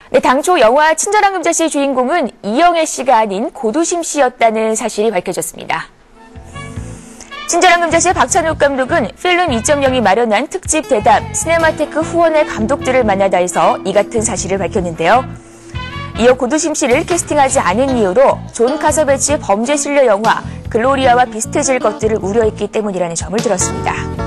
네, 당초 영화 친절한 금자씨의 주인공은 이영애 씨가 아닌 고두심 씨였다는 사실이 밝혀졌습니다. 친절한 금자씨의 박찬욱 감독은 필름 2.0이 마련한 특집 대담 시네마테크 후원의 감독들을 만나다에서 이 같은 사실을 밝혔는데요. 이어 고두심 씨를 캐스팅하지 않은 이유로 존 카서베치의 범죄 스릴러 영화 글로리아와 비슷해질 것들을 우려했기 때문이라는 점을 들었습니다.